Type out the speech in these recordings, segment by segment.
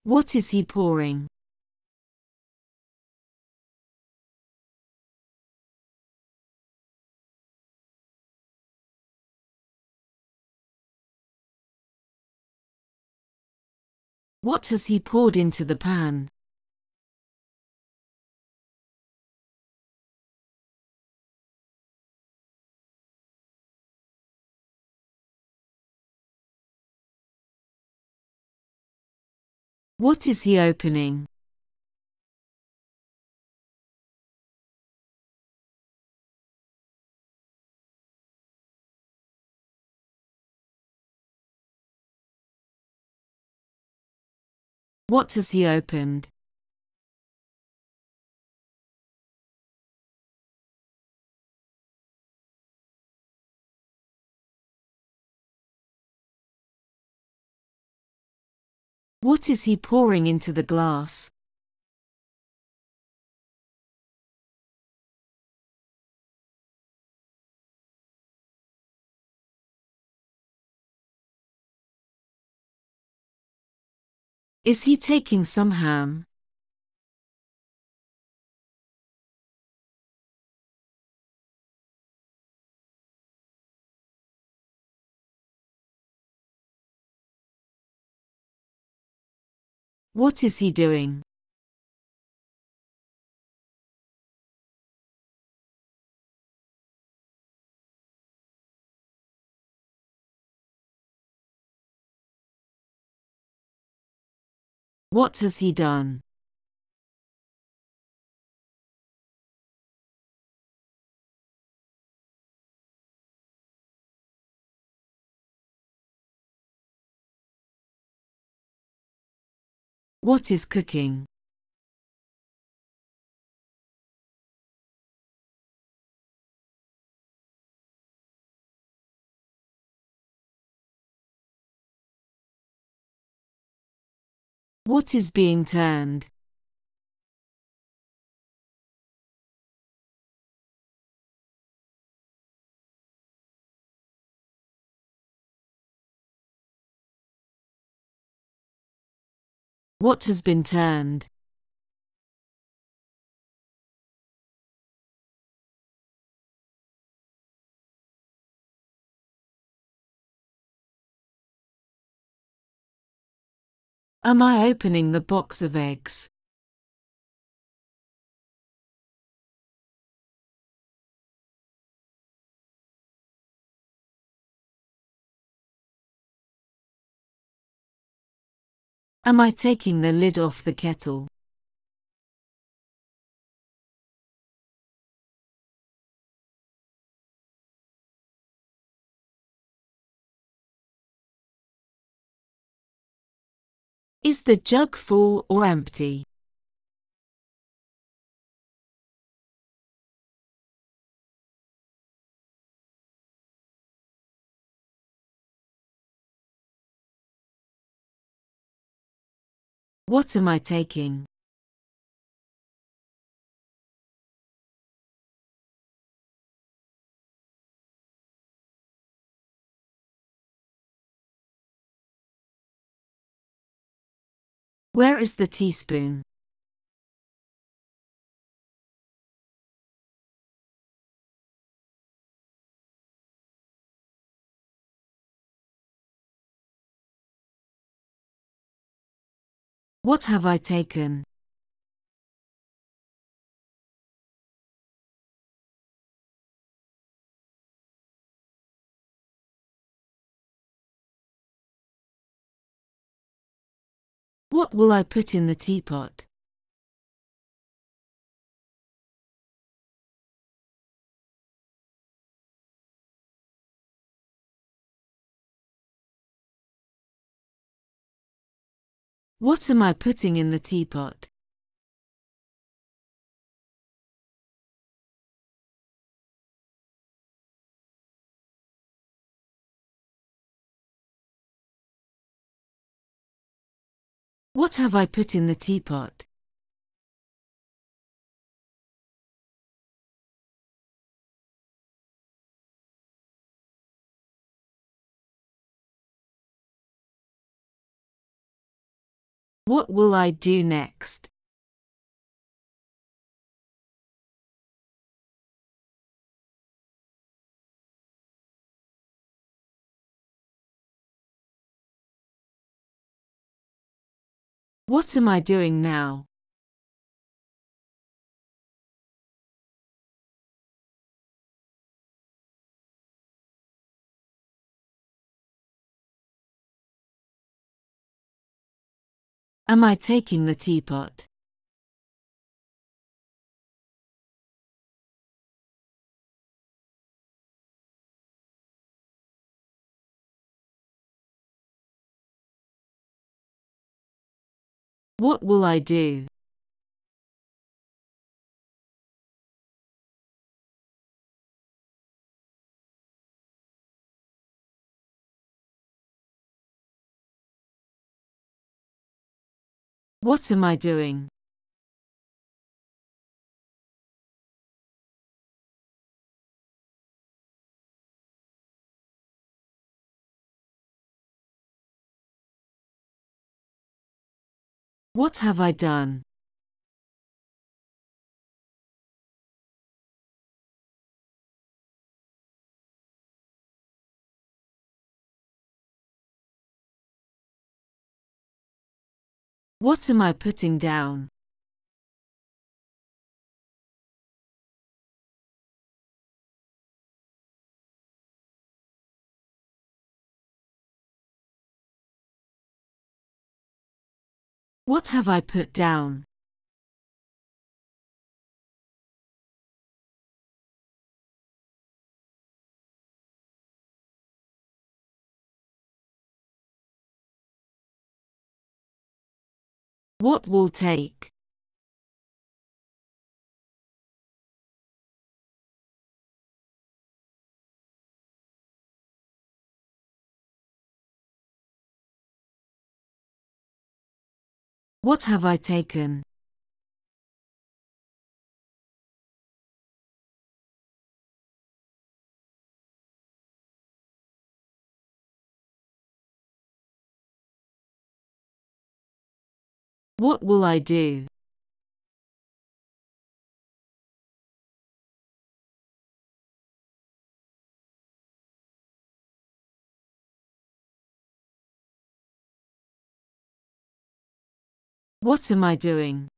What is he pouring? What has he poured into the pan? What is he opening? What has he opened? What is he pouring into the glass? Is he taking some ham? What is he doing? What has he done? What is cooking? What is being turned? What has been turned? Am I opening the box of eggs? Am I taking the lid off the kettle? Is the jug full or empty? What am I taking? Where is the teaspoon? What have I taken? What will I put in the teapot? What am I putting in the teapot? What have I put in the teapot? What will I do next? What am I doing now? Am I taking the teapot? What will I do? What am I doing? What have I done? What am I putting down? What have I put down? What will take? What have I taken? What will I do? What am I doing?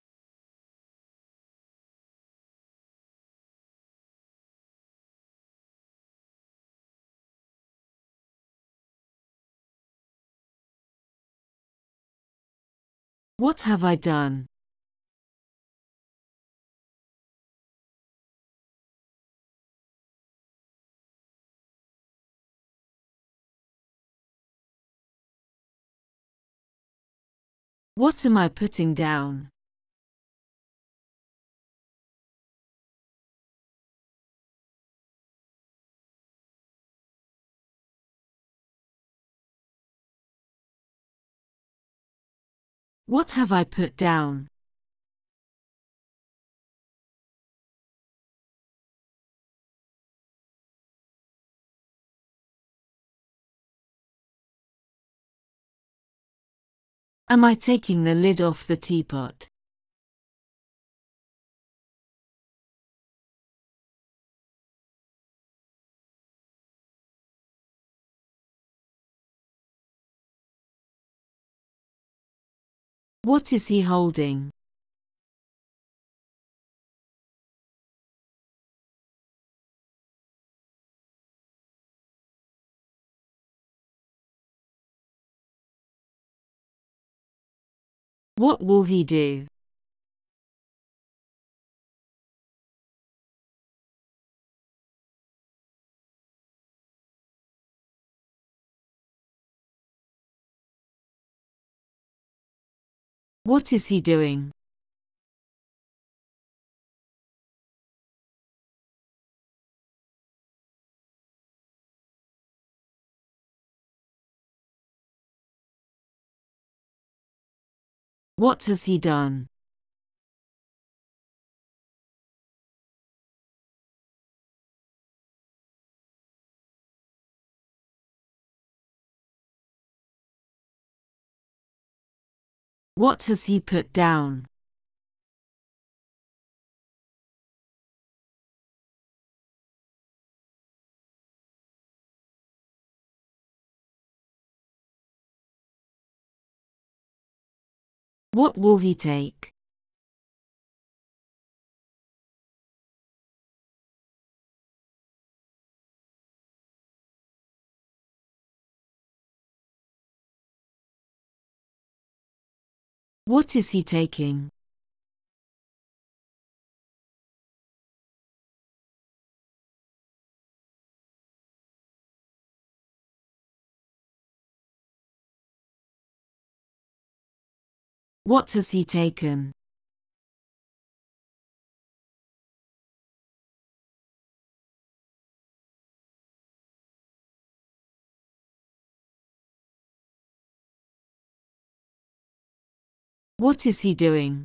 What have I done? What am I putting down? What have I put down? Am I taking the lid off the teapot? What is he holding? What will he do? What is he doing? What has he done? What has he put down? What will he take? What is he taking? What has he taken? What is he doing?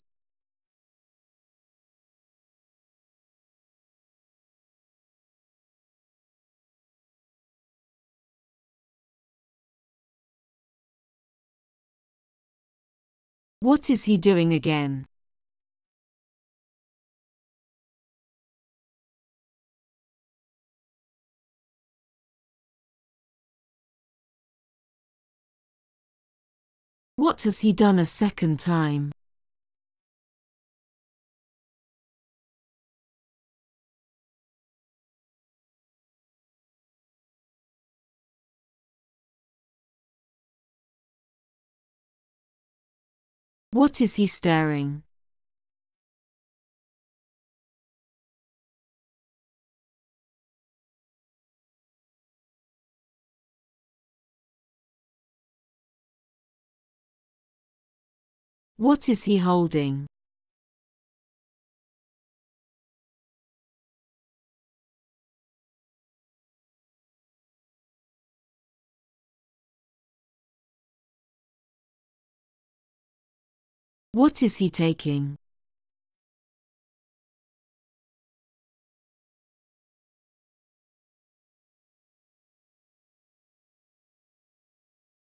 What is he doing again? What has he done a second time? What is he stirring? What is he holding? What is he taking?